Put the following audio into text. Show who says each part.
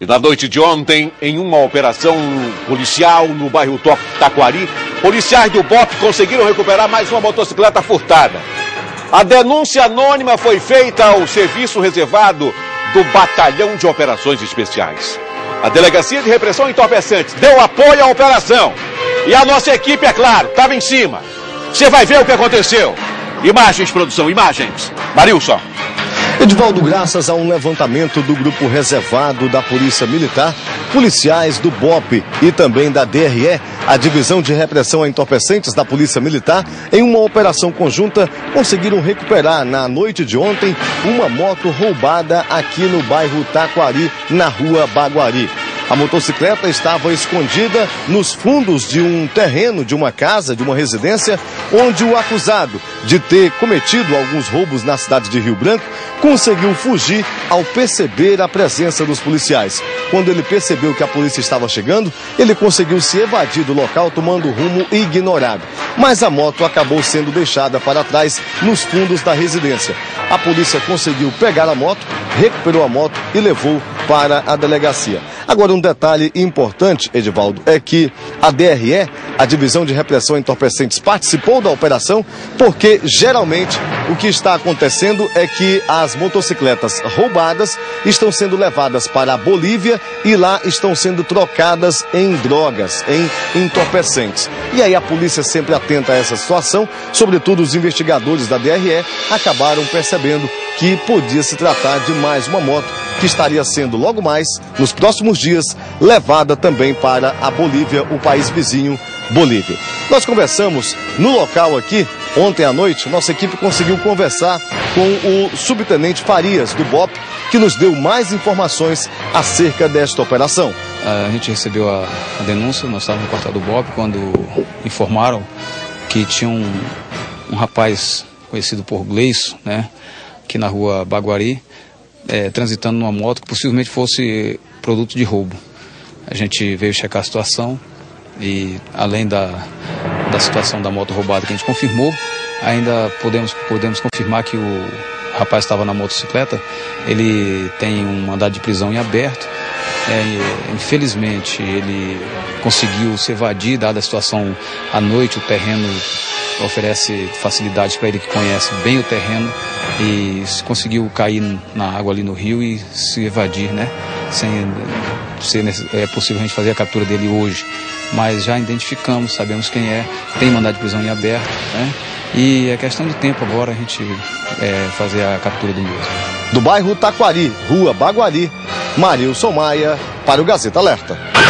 Speaker 1: E na noite de ontem, em uma operação policial no bairro Taquari, policiais do BOP conseguiram recuperar mais uma motocicleta furtada. A denúncia anônima foi feita ao serviço reservado do Batalhão de Operações Especiais. A Delegacia de Repressão Entorpecentes deu apoio à operação. E a nossa equipe, é claro, estava em cima. Você vai ver o que aconteceu. Imagens, produção, imagens. Marilson.
Speaker 2: Edivaldo, graças a um levantamento do grupo reservado da Polícia Militar, policiais do BOP e também da DRE, a Divisão de Repressão a Entorpecentes da Polícia Militar, em uma operação conjunta, conseguiram recuperar na noite de ontem uma moto roubada aqui no bairro Taquari, na rua Baguari. A motocicleta estava escondida nos fundos de um terreno, de uma casa, de uma residência, onde o acusado de ter cometido alguns roubos na cidade de Rio Branco conseguiu fugir ao perceber a presença dos policiais. Quando ele percebeu que a polícia estava chegando, ele conseguiu se evadir do local tomando rumo ignorado. Mas a moto acabou sendo deixada para trás nos fundos da residência. A polícia conseguiu pegar a moto, recuperou a moto e levou para a delegacia. Agora, um detalhe importante, Edivaldo, é que a DRE, a Divisão de Repressão a Entorpecentes, participou da operação porque, geralmente, o que está acontecendo é que as motocicletas roubadas estão sendo levadas para a Bolívia e lá estão sendo trocadas em drogas, em entorpecentes. E aí a polícia, sempre atenta a essa situação, sobretudo os investigadores da DRE, acabaram percebendo que podia se tratar de mais uma moto que estaria sendo logo mais, nos próximos dias, levada também para a Bolívia, o país vizinho Bolívia. Nós conversamos no local aqui, ontem à noite, nossa equipe conseguiu conversar com o subtenente Farias, do BOP, que nos deu mais informações acerca desta operação.
Speaker 3: A gente recebeu a denúncia, nós estávamos no quartel do BOP, quando informaram que tinha um rapaz conhecido por Gleison, né, aqui na rua Baguari, transitando numa moto que possivelmente fosse produto de roubo. A gente veio checar a situação e, além da situação da moto roubada que a gente confirmou, ainda podemos confirmar que o rapaz estava na motocicleta. Ele tem um mandado de prisão em aberto. Infelizmente, ele conseguiu se evadir, dada a situação à noite. O terreno oferece facilidades para ele, que conhece bem o terreno, e conseguiu cair na água ali no rio e se evadir, né? É possível a gente fazer a captura dele hoje, mas já identificamos, sabemos quem é, tem mandado de prisão em aberto, né? E é questão de tempo agora a gente fazer a captura do mesmo.
Speaker 2: Do bairro Taquari, rua Baguari, Marilson Maia, para o Gazeta Alerta.